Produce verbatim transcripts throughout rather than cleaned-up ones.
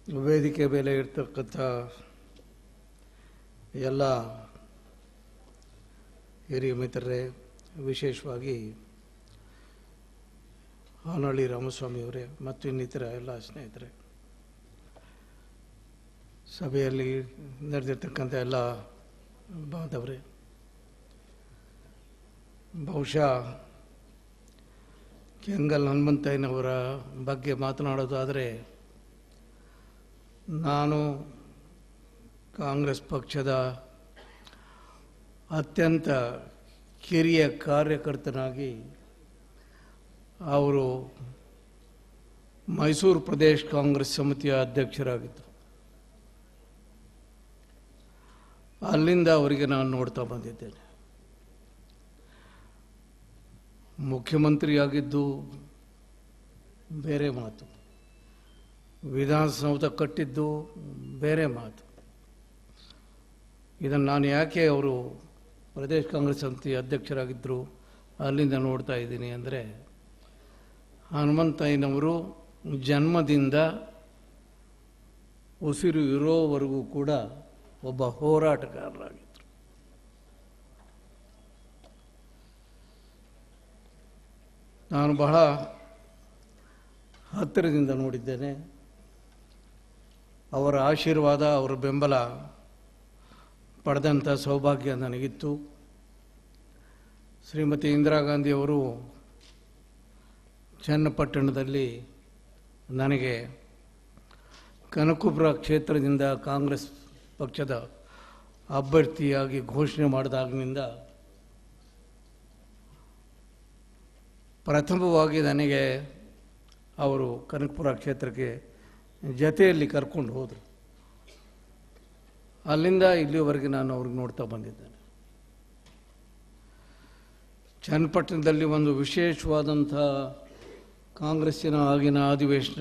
ವೇದಿಕೆ ಮೇಲೆ ಇರ್ತಕ್ಕಂಥ ಎಲ್ಲ ಹಿರಿಯ ಮಿತ್ರರೇ, ವಿಶೇಷವಾಗಿ ಹಾನಳ್ಳಿ ರಾಮಸ್ವಾಮಿಯವರೇ ಮತ್ತು ಇನ್ನಿತರ ಎಲ್ಲ ಸ್ನೇಹಿತರೆ, ಸಭೆಯಲ್ಲಿ ನಡೆದಿರ್ತಕ್ಕಂಥ ಎಲ್ಲ ಬಾಂಧವರೇ, ಬಹುಶಃ ಕೆಂಗಲ್ ಹನುಮಂತಯ್ಯನವರ ಬಗ್ಗೆ ಮಾತನಾಡೋದಾದರೆ, ನಾನು ಕಾಂಗ್ರೆಸ್ ಪಕ್ಷದ ಅತ್ಯಂತ ಕಿರಿಯ ಕಾರ್ಯಕರ್ತನಾಗಿ ಅವರು ಮೈಸೂರು ಪ್ರದೇಶ ಕಾಂಗ್ರೆಸ್ ಸಮಿತಿಯ ಅಧ್ಯಕ್ಷರಾಗಿದ್ದರು. ಅಲ್ಲಿಂದ ಅವರಿಗೆ ನಾನು ನೋಡ್ತಾ ಬಂದಿದ್ದೇನೆ. ಮುಖ್ಯಮಂತ್ರಿಯಾಗಿದ್ದು ಬೇರೆ ಮಾತು, ವಿಧಾನಸೌಧ ಕಟ್ಟಿದ್ದು ಬೇರೆ ಮಾತು. ಇದನ್ನು ನಾನು ಯಾಕೆ ಅವರು ಪ್ರದೇಶ ಕಾಂಗ್ರೆಸ್ ಸಮಿತಿ ಅಧ್ಯಕ್ಷರಾಗಿದ್ದರು ಅಲ್ಲಿಂದ ನೋಡ್ತಾ ಇದ್ದೀನಿ ಅಂದರೆ, ಹನುಮಂತಯ್ಯನವರು ಜನ್ಮದಿಂದ ಉಸಿರು ಇರೋವರೆಗೂ ಕೂಡ ಒಬ್ಬ ಹೋರಾಟಗಾರರಾಗಿದ್ದರು. ನಾನು ಬಹಳ ಹತ್ತಿರದಿಂದ ನೋಡಿದ್ದೇನೆ. ಅವರ ಆಶೀರ್ವಾದ, ಅವರ ಬೆಂಬಲ ಪಡೆದಂಥ ಸೌಭಾಗ್ಯ ನನಗಿತ್ತು. ಶ್ರೀಮತಿ ಇಂದಿರಾ ಗಾಂಧಿಯವರು ಚನ್ನಪಟ್ಟಣದಲ್ಲಿ ನನಗೆ ಕನಕಪುರ ಕ್ಷೇತ್ರದಿಂದ ಕಾಂಗ್ರೆಸ್ ಪಕ್ಷದ ಅಭ್ಯರ್ಥಿಯಾಗಿ ಘೋಷಣೆ ಮಾಡಿದಾಗಿನಿಂದ ಪ್ರಥಮವಾಗಿ ನನಗೆ ಅವರು ಕನಕಪುರ ಕ್ಷೇತ್ರಕ್ಕೆ ಜೊತೆಯಲ್ಲಿ ಕರ್ಕೊಂಡು ಹೋದರು. ಅಲ್ಲಿಂದ ಇಲ್ಲಿವರೆಗೆ ನಾನು ಅವ್ರಿಗೆ ನೋಡ್ತಾ ಬಂದಿದ್ದೇನೆ. ಚನ್ನಪಟ್ಟಣದಲ್ಲಿ ಒಂದು ವಿಶೇಷವಾದಂಥ ಕಾಂಗ್ರೆಸ್ಸಿನ ಆಗಿನ ಅಧಿವೇಶನ,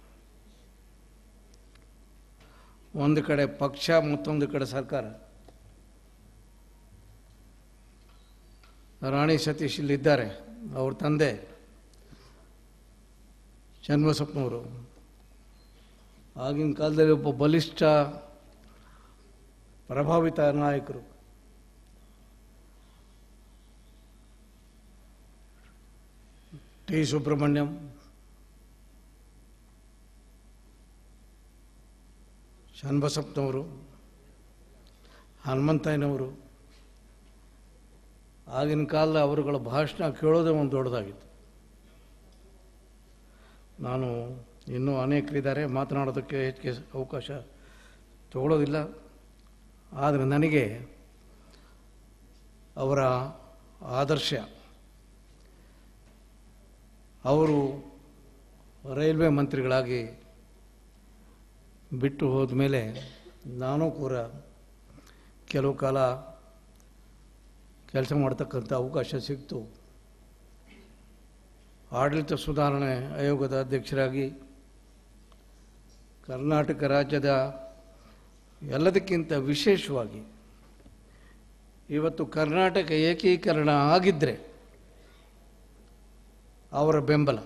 ಒಂದು ಕಡೆ ಪಕ್ಷ ಮತ್ತೊಂದು ಕಡೆ ಸರ್ಕಾರ. ರಾಣಿ ಸತೀಶ್ ಇಲ್ಲಿದ್ದಾರೆ, ಅವ್ರ ತಂದೆ ಚನ್ನಬಸಪ್ಪನವರು. ಆಗಿನ ಕಾಲದಲ್ಲಿ ಒಬ್ಬ ಬಲಿಷ್ಠ ಪ್ರಭಾವಿತ ನಾಯಕರು. ಟಿ ಸುಬ್ರಹ್ಮಣ್ಯಂ, ಚನ್ನಬಸಪ್ಪನವರು, ಹನುಮಂತಯ್ಯನವರು. ಆಗಿನ ಕಾಲದ ಅವರುಗಳ ಭಾಷಣ ಕೇಳೋದೇ ಒಂದು ದೊಡ್ಡದಾಗಿತ್ತು. ನಾನು ಇನ್ನೂ ಅನೇಕರಿದ್ದಾರೆ, ಮಾತನಾಡೋದಕ್ಕೆ ಹೆಚ್ಚಿಗೆ ಅವಕಾಶ ತಗೊಳ್ಳೋದಿಲ್ಲ. ಆದರೆ ನನಗೆ ಅವರ ಆದರ್ಶ, ಅವರು ರೈಲ್ವೆ ಮಂತ್ರಿಗಳಾಗಿ ಬಿಟ್ಟು ಹೋದ ಮೇಲೆ ನಾನು ಕೂಡ ಕೆಲವು ಕಾಲ ಕೆಲಸ ಮಾಡ್ತಕ್ಕಂಥ ಅವಕಾಶ ಸಿಕ್ತು. ಆಡಳಿತ ಸುಧಾರಣೆ ಆಯೋಗದ ಅಧ್ಯಕ್ಷರಾಗಿ ಕರ್ನಾಟಕ ರಾಜ್ಯದ ಎಲ್ಲದಕ್ಕಿಂತ ವಿಶೇಷವಾಗಿ ಇವತ್ತು ಕರ್ನಾಟಕ ಏಕೀಕರಣ ಆಗಿದ್ದರೆ ಅವರ ಬೆಂಬಲ,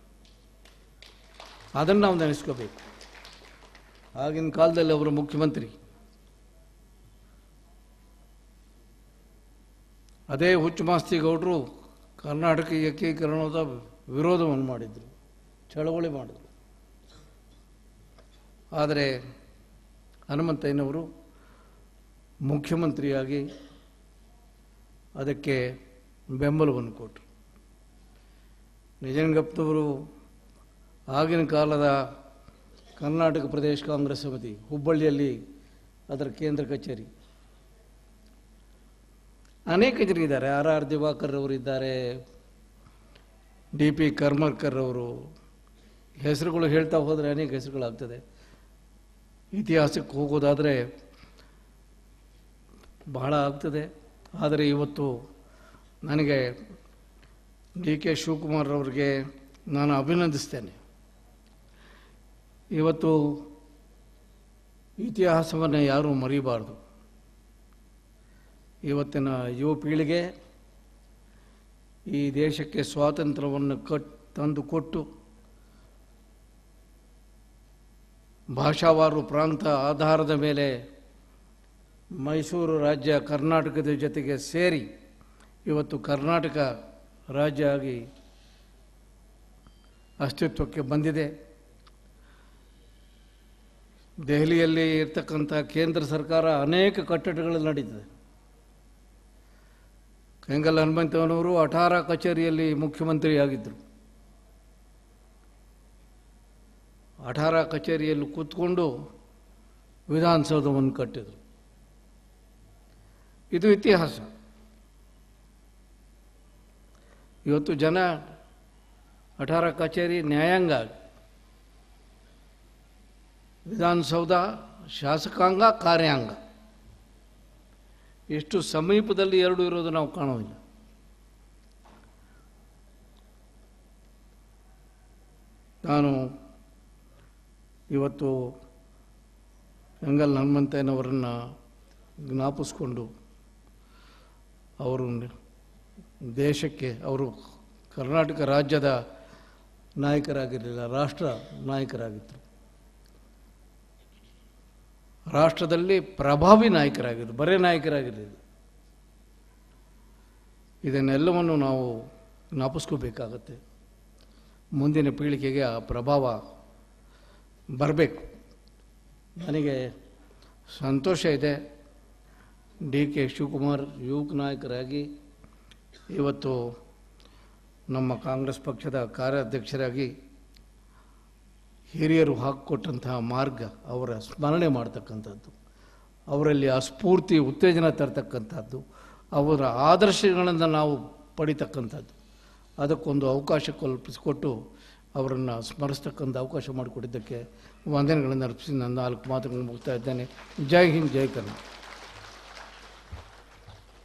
ಅದನ್ನು ನಾವು ನೆನೆಸ್ಕೋಬೇಕು. ಆಗಿನ ಕಾಲದಲ್ಲಿ ಅವರು ಮುಖ್ಯಮಂತ್ರಿ, ಅದೇ ಹುಚ್ಚುಮಾಸ್ತಿಗೌಡರು ಕರ್ನಾಟಕ ಏಕೀಕರಣದ ವಿರೋಧವನ್ನು ಮಾಡಿದರು, ಚಳವಳಿ ಮಾಡಿದರು. ಆದರೆ ಹನುಮಂತಯ್ಯನವರು ಮುಖ್ಯಮಂತ್ರಿಯಾಗಿ ಅದಕ್ಕೆ ಬೆಂಬಲವನ್ನು ಕೊಟ್ಟರು. ನಿಜಲಿಂಗಪ್ಪನವರು ಆಗಿನ ಕಾಲದ ಕರ್ನಾಟಕ ಪ್ರದೇಶ ಕಾಂಗ್ರೆಸ್ ಸಮಿತಿ, ಹುಬ್ಬಳ್ಳಿಯಲ್ಲಿ ಅದರ ಕೇಂದ್ರ ಕಚೇರಿ. ಅನೇಕ ಜನರಿದ್ದಾರೆ, ಆರ್ ಆರ್ ದಿವಾಕರ್ ಅವರು ಇದ್ದಾರೆ, ಡಿ ಪಿ ಕರ್ಮರ್ಕರ್ ಅವರು. ಹೆಸರುಗಳು ಹೇಳ್ತಾ ಹೋದರೆ ಅನೇಕ ಹೆಸರುಗಳಾಗ್ತದೆ. ಇತಿಹಾಸಕ್ಕೆ ಹೋಗೋದಾದರೆ ಬಹಳ ಆಗ್ತದೆ. ಆದರೆ ಇವತ್ತು ನನಗೆ ಡಿ ಕೆ ಶಿವಕುಮಾರ್ ಅವರಿಗೆ ನಾನು ಅಭಿನಂದಿಸ್ತೇನೆ. ಇವತ್ತು ಇತಿಹಾಸವನ್ನು ಯಾರೂ ಮರೀಬಾರ್ದು. ಇವತ್ತಿನ ಯುವ ಪೀಳಿಗೆ ಈ ದೇಶಕ್ಕೆ ಸ್ವಾತಂತ್ರ್ಯವನ್ನು ಕಟ್ ತಂದು ಕೊಟ್ಟು ಭಾಷಾವಾರು ಪ್ರಾಂತ ಆಧಾರದ ಮೇಲೆ ಮೈಸೂರು ರಾಜ್ಯ ಕರ್ನಾಟಕದ ಜೊತೆಗೆ ಸೇರಿ ಇವತ್ತು ಕರ್ನಾಟಕ ರಾಜ್ಯ ಆಗಿ ಅಸ್ತಿತ್ವಕ್ಕೆ ಬಂದಿದೆ. ದೆಹಲಿಯಲ್ಲಿ ಇರ್ತಕ್ಕಂಥ ಕೇಂದ್ರ ಸರ್ಕಾರ ಅನೇಕ ಕಟ್ಟಡಗಳು ನಡೀತದೆ. ಕೆಂಗಲ್ ಹನುಮಂತಯ್ಯನವರು ಅಠಾರ ಕಚೇರಿಯಲ್ಲಿ ಮುಖ್ಯಮಂತ್ರಿಯಾಗಿದ್ದರು. ಅಠಾರ ಕಚೇರಿಯಲ್ಲಿ ಕೂತ್ಕೊಂಡು ವಿಧಾನಸೌಧವನ್ನು ಕಟ್ಟಿದರು. ಇದು ಇತಿಹಾಸ. ಇವತ್ತು ಜನ ಅಠಾರ ಕಚೇರಿ ನ್ಯಾಯಾಂಗ, ವಿಧಾನಸೌಧ ಶಾಸಕಾಂಗ ಕಾರ್ಯಾಂಗ, ಎಷ್ಟು ಸಮೀಪದಲ್ಲಿ ಎರಡು ಇರೋದು ನಾವು ಕಾಣೋದಿಲ್ಲ. ನಾನು ಇವತ್ತು ಕೆಂಗಲ್ ಹನುಮಂತಯ್ಯನವರನ್ನು ಜ್ಞಾಪಿಸ್ಕೊಂಡು ಅವರು ದೇಶಕ್ಕೆ ಅವರು ಕರ್ನಾಟಕ ರಾಜ್ಯದ ನಾಯಕರಾಗಿರಲಿಲ್ಲ, ರಾಷ್ಟ್ರ ನಾಯಕರಾಗಿದ್ದರು. ರಾಷ್ಟ್ರದಲ್ಲಿ ಪ್ರಭಾವಿ ನಾಯಕರಾಗಿದ್ದರು, ಬರೇ ನಾಯಕರಾಗಿರಲಿಲ್ಲ. ಇದನ್ನೆಲ್ಲವನ್ನು ನಾವು ಜ್ಞಾಪಿಸ್ಕೋಬೇಕಾಗತ್ತೆ. ಮುಂದಿನ ಪೀಳಿಗೆಗೆ ಆ ಪ್ರಭಾವ ಬರಬೇಕು. ನನಗೆ ಸಂತೋಷ ಇದೆ, ಡಿ ಕೆ ಶಿವಕುಮಾರ್ ಯುವಕ ನಾಯಕರಾಗಿ ಇವತ್ತು ನಮ್ಮ ಕಾಂಗ್ರೆಸ್ ಪಕ್ಷದ ಕಾರ್ಯಾಧ್ಯಕ್ಷರಾಗಿ ಹಿರಿಯರು ಹಾಕಿಕೊಟ್ಟಂತಹ ಮಾರ್ಗ ಅವರ ಸ್ಮರಣೆ ಮಾಡ್ತಕ್ಕಂಥದ್ದು, ಅವರಲ್ಲಿ ಆ ಸ್ಫೂರ್ತಿ ಉತ್ತೇಜನ ತರ್ತಕ್ಕಂಥದ್ದು, ಅವರ ಆದರ್ಶಗಳನ್ನು ನಾವು ಪಡಿತಕ್ಕಂಥದ್ದು, ಅದಕ್ಕೊಂದು ಅವಕಾಶ ಕಲ್ಪಿಸಿಕೊಟ್ಟು ಅವರನ್ನು ಸ್ಮರಿಸ್ತಕ್ಕಂಥ ಅವಕಾಶ ಮಾಡಿಕೊಟ್ಟಿದ್ದಕ್ಕೆ ವಂದನೆಗಳನ್ನು ಅರ್ಪಿಸಿ ನನ್ನ ನಾಲ್ಕು ಮಾತುಗಳನ್ನು ಮುಗ್ತಾ ಇದ್ದೇನೆ. ಜೈ ಹಿಂದ್, ಜೈ ಕರ್ನಾಟಕ.